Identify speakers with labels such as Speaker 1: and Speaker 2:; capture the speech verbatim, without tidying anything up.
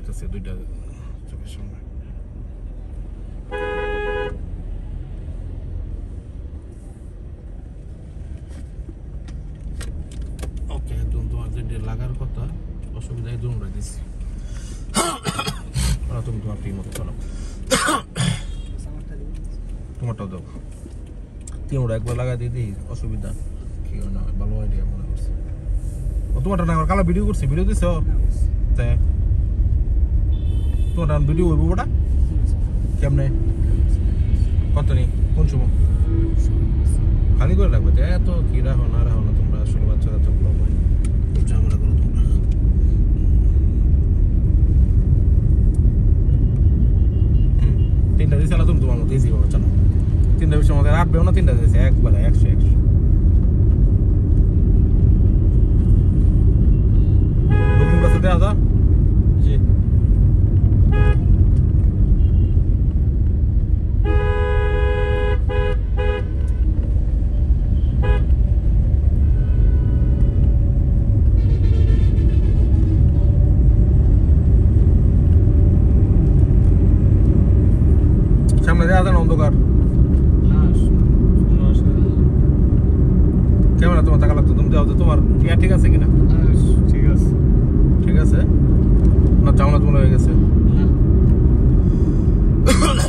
Speaker 1: যাইতেছে দুইটা চোখের সামনে। ওকে, একদম তোমার যে লাগার কথা অসুবিধায় দূর করে দিচ্ছি। তুমি তোমার টিম মতো চলো, তোমারটাও দাও। তিনটা একবার লাগাই দিয়ে দিই, অসুবিধা কি না, ভালো আইডিয়া মনে করছি। ও তোমারটা না আমার কালা ভিডিও করছি, ভিডিও দিছ তাই তোমার ভিডিও হইব ওটা কেমনে কত নেই কোন সময় খালি করে রাখবে এত কি রাখো না রাখো না তোমরা আসলে বাচ্চারা তো ঝামেলা করো তোমরা। তিনটা দিয়েছে তুমি তোমার মতো ইজি পাবে জানো, তিনটা বিষয় আমাদের আটবেও না, তিনটা দিয়েছে একবারে একশো একশো। বুকিং পাশে দেওয়া যা জি সামনে দেওয়া যান অন্ধকার ক্যামেরা তোমার টাকা লাগতো, তুমি দেওয়া তোমার ইয়া ঠিক আছে কিনা?
Speaker 2: ঠিক আছে
Speaker 1: ঠিক আছে না, চামড়া তোমার হয়ে গেছে।